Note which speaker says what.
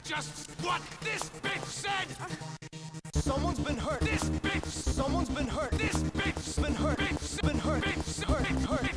Speaker 1: just what this bitch said!
Speaker 2: Someone's been hurt.
Speaker 1: This bitch!
Speaker 2: Someone's been hurt.
Speaker 1: This bitch!
Speaker 2: Been hurt.
Speaker 1: Bitch!
Speaker 2: Been hurt.
Speaker 1: Bitch!
Speaker 2: Hurt.
Speaker 1: Bitch!
Speaker 2: Hurt.